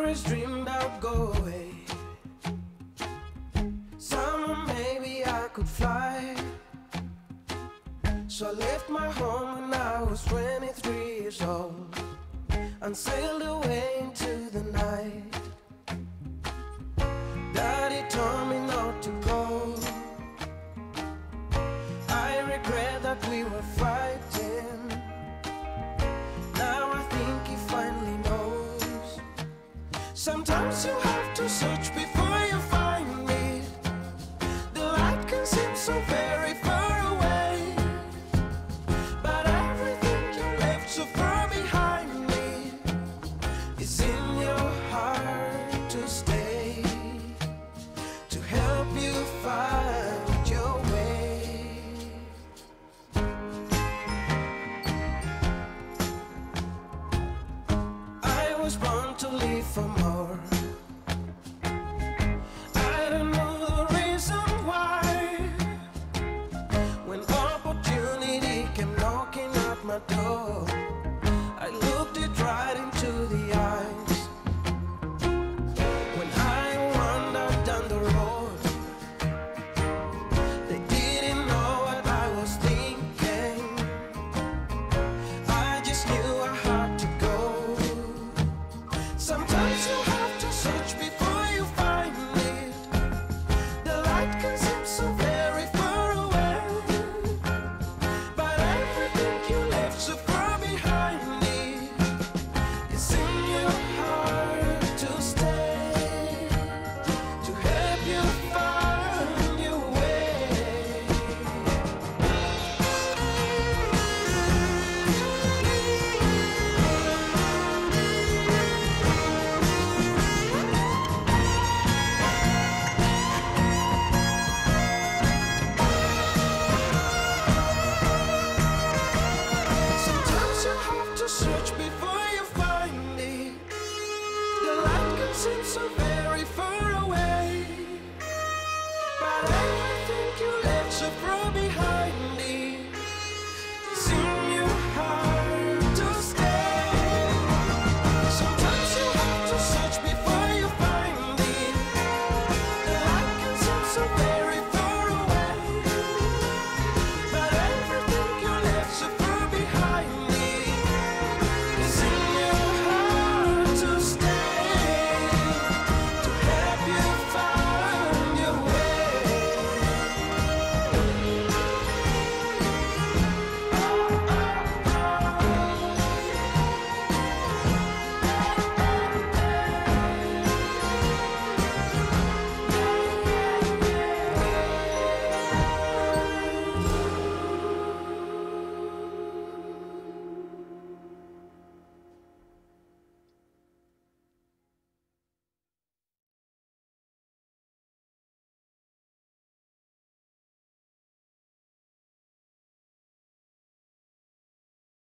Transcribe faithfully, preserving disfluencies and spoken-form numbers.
always dreamed I'd go away. Summer, maybe I could fly. So I left my home when I was twenty-three years old and sailed away into the night. Daddy told me not to go. I regret that we were fighting. Now I think he finally knows. Sometimes you have to search before you find me. The light can seem so very far away, but everything you left so far behind me is in your heart to stay, to help you find your way. I was born to live for more. I don't know the reason why. When opportunity came knocking at my door, I looked it right into the eyes. When I wandered down the road, they didn't know what I was thinking. I just knew I had to go. Sometimes you have to search before you find it. The light can seem so very far away, but everything you left so far behind me is in your heart to stay, to help you find your way. Sometimes you have to search before you find it. The light can seem so very far away, but everything you left